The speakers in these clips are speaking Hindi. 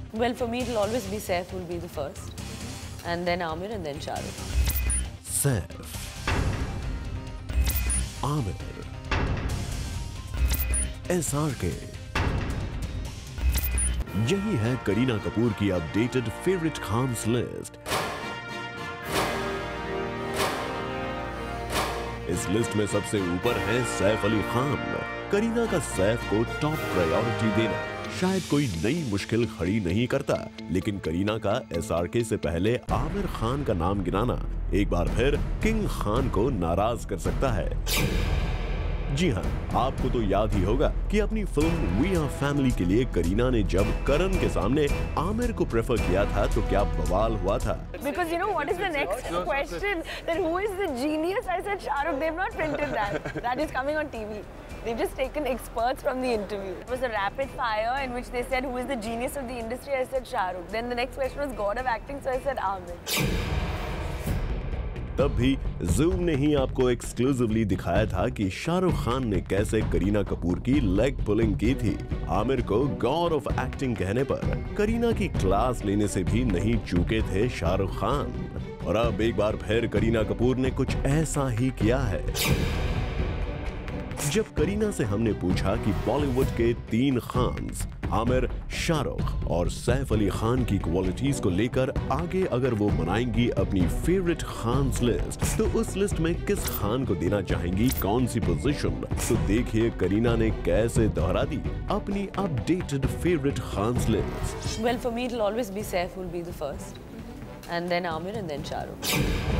Well, for me, it'll always be Saif will be the first, and then Aamir, and then Shah Rukh. Saif, Aamir, SRK। यही है करीना कपूर की अपडेटेड फेवरेट खान्स लिस्ट। इस लिस्ट में सबसे ऊपर है सैफ अली खान। करीना का सैफ को टॉप प्रायोरिटी देना शायद कोई नई मुश्किल खड़ी नहीं करता, लेकिन करीना का SRK से पहले आमिर खान का नाम गिनाना एक बार फिर किंग खान को नाराज कर सकता है। जी हाँ, आपको तो याद ही होगा कि अपनी फिल्म वी आर फैमिली के लिए करीना ने जब करण के सामने आमिर को प्रेफर किया था तो क्या बवाल हुआ था। Because you know what is the next question? That who is the genius? I said Shah Rukh. They've not printed that. That is coming on TV. They've just taken experts from the interview. It was a rapid fire in which they said who is the genius of the industry. I said Shah Rukh. Then the next question was God of acting, so I said Aamir. तब भी ज़ूम ने ही आपको एक्सक्लूसिवली दिखाया था कि शाहरुख खान ने कैसे करीना कपूर की लेग पुलिंग की थी। आमिर को गॉड ऑफ एक्टिंग कहने पर करीना की क्लास लेने से भी नहीं चूके थे शाहरुख खान। और अब एक बार फिर करीना कपूर ने कुछ ऐसा ही किया है। जब करीना से हमने पूछा कि बॉलीवुड के 3 खान्स आमिर, शाहरुख और सैफ अली खान की क्वालिटीज को लेकर आगे अगर वो बनाएंगी अपनी फेवरेट खान्स लिस्ट, तो उस लिस्ट में किस खान को देना चाहेंगी कौन सी पोजीशन, तो देखिए करीना ने कैसे दोहरा दी अपनी updated favourite Khans list. Well, for me, it'll always be Saif will be the first, and then Aamir, and then Shah Rukh.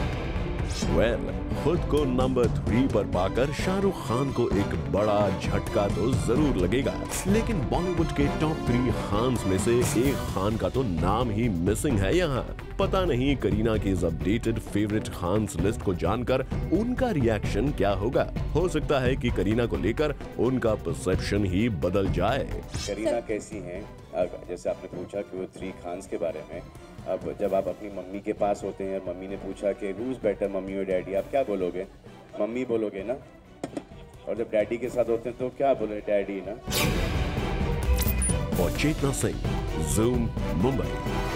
खुद को नंबर 3 पर पाकर शाहरुख खान को एक बड़ा झटका तो जरूर लगेगा, लेकिन बॉलीवुड के टॉप 3 खान्स में से एक खान का तो नाम ही मिसिंग है यहाँ। पता नहीं करीना की इस अपडेटेड फेवरेट खान्स लिस्ट को जानकर उनका रिएक्शन क्या होगा। हो सकता है कि करीना को लेकर उनका परसेप्शन ही बदल जाए। करीना कैसी हैं? जैसे आपने पूछा कि वो 3 खान्स के बारे में, अब जब आप अपनी मम्मी के पास होते हैं और मम्मी ने पूछा कि who's better, मम्मी और डैडी, आप क्या बोलोगे? मम्मी बोलोगे ना? और जब डैडी के साथ होते हैं तो क्या बोले? डैडी ना। और चेतना सिंह, ज़ूम, मुंबई।